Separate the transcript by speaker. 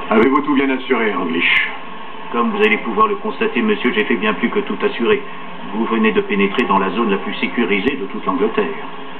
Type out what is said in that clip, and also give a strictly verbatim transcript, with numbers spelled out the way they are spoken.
Speaker 1: Avez-vous tout bien assuré, English?
Speaker 2: Comme vous allez pouvoir le constater, monsieur, j'ai fait bien plus que tout assurer. Vous venez de pénétrer dans la zone la plus sécurisée de toute l'Angleterre.